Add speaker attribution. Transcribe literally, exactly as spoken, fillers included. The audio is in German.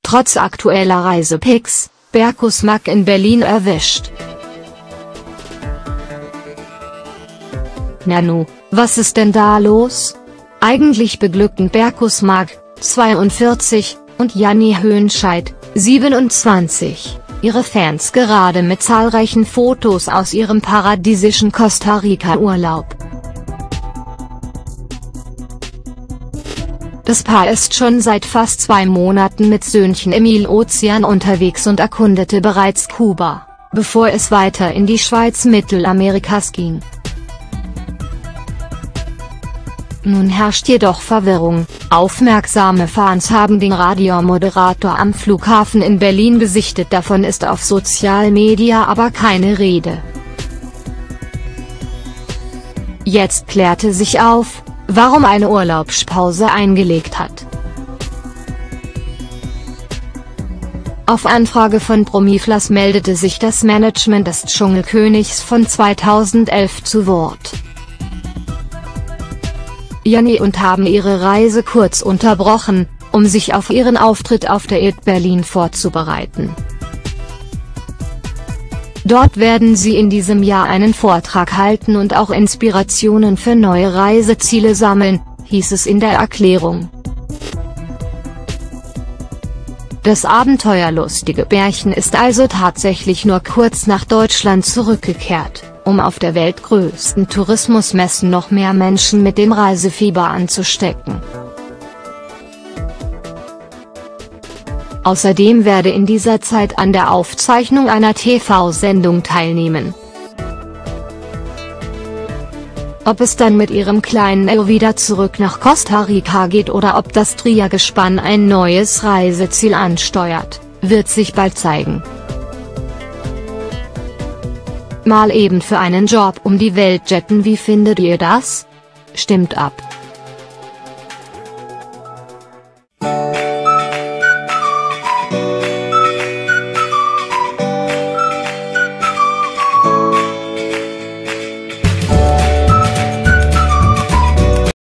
Speaker 1: Trotz aktueller Reisepics, Berkus Mag in Berlin erwischt. Nanu, was ist denn da los? Eigentlich beglückten Berkus Mag, zweiundvierzig, und Janni Höhnscheid, siebenundzwanzig, ihre Fans gerade mit zahlreichen Fotos aus ihrem paradiesischen Costa Rica-Urlaub. Das Paar ist schon seit fast zwei Monaten mit Söhnchen im Ozean unterwegs und erkundete bereits Kuba, bevor es weiter in die Schweiz Mittelamerikas ging. Nun herrscht jedoch Verwirrung. Aufmerksame Fans haben den Radiomoderator am Flughafen in Berlin gesichtet, davon ist auf Social Media aber keine Rede. Jetzt klärte sich auf, warum eine Urlaubspause eingelegt hat. Auf Anfrage von Promiflas meldete sich das Management des Dschungelkönigs von zweitausendelf zu Wort. Janni und haben ihre Reise kurz unterbrochen, um sich auf ihren Auftritt auf der I D Berlin vorzubereiten. Dort werden sie in diesem Jahr einen Vortrag halten und auch Inspirationen für neue Reiseziele sammeln, hieß es in der Erklärung. Das abenteuerlustige Pärchen ist also tatsächlich nur kurz nach Deutschland zurückgekehrt, um auf der weltgrößten Tourismusmessen noch mehr Menschen mit dem Reisefieber anzustecken. Außerdem werde in dieser Zeit an der Aufzeichnung einer T V-Sendung teilnehmen. Ob es dann mit ihrem kleinen El wieder zurück nach Costa Rica geht oder ob das Dreiergespann ein neues Reiseziel ansteuert, wird sich bald zeigen. Mal eben für einen Job um die Welt jetten, wie findet ihr das? Stimmt ab!